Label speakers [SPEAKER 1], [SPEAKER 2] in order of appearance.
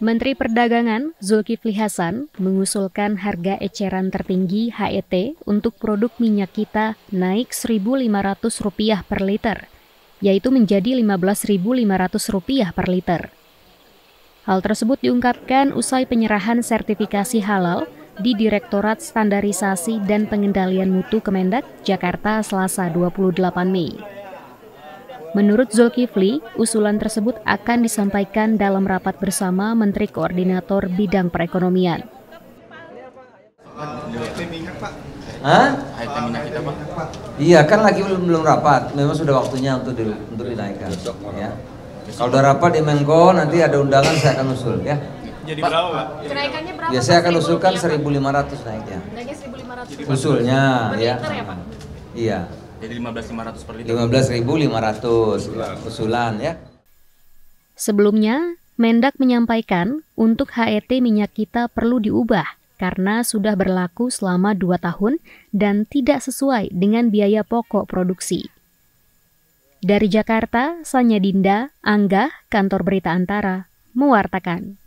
[SPEAKER 1] Menteri Perdagangan Zulkifli Hasan mengusulkan harga eceran tertinggi HET untuk produk minyak kita naik Rp1.500 per liter, yaitu menjadi Rp15.500 per liter. Hal tersebut diungkapkan usai penyerahan sertifikasi halal di Direktorat Standarisasi dan Pengendalian Mutu Kemendak, Jakarta, Selasa 28 Mei. Menurut Zulkifli, usulan tersebut akan disampaikan dalam rapat bersama Menteri Koordinator Bidang Perekonomian.
[SPEAKER 2] Iya, kan lagi belum rapat. Memang sudah waktunya untuk dinaikkan. Ya. Kalau udah rapat di Menko, nanti ada undangan saya akan usul. Ya.
[SPEAKER 3] Jadi berapa, Pak?
[SPEAKER 4] Kenaikannya berapa?
[SPEAKER 2] Biasanya akan usulkan 1.500 naiknya.
[SPEAKER 4] Naiknya 1.500.
[SPEAKER 2] Usulnya, ya.
[SPEAKER 4] Per liter ya, Pak?
[SPEAKER 2] Iya.
[SPEAKER 3] Jadi 15.500 per liter.
[SPEAKER 2] 15.500 usulan ya.
[SPEAKER 1] Sebelumnya, Mendak menyampaikan untuk HET minyak kita perlu diubah karena sudah berlaku selama 2 tahun dan tidak sesuai dengan biaya pokok produksi. Dari Jakarta, Sanya Dinda, Angga, Kantor Berita Antara, mewartakan.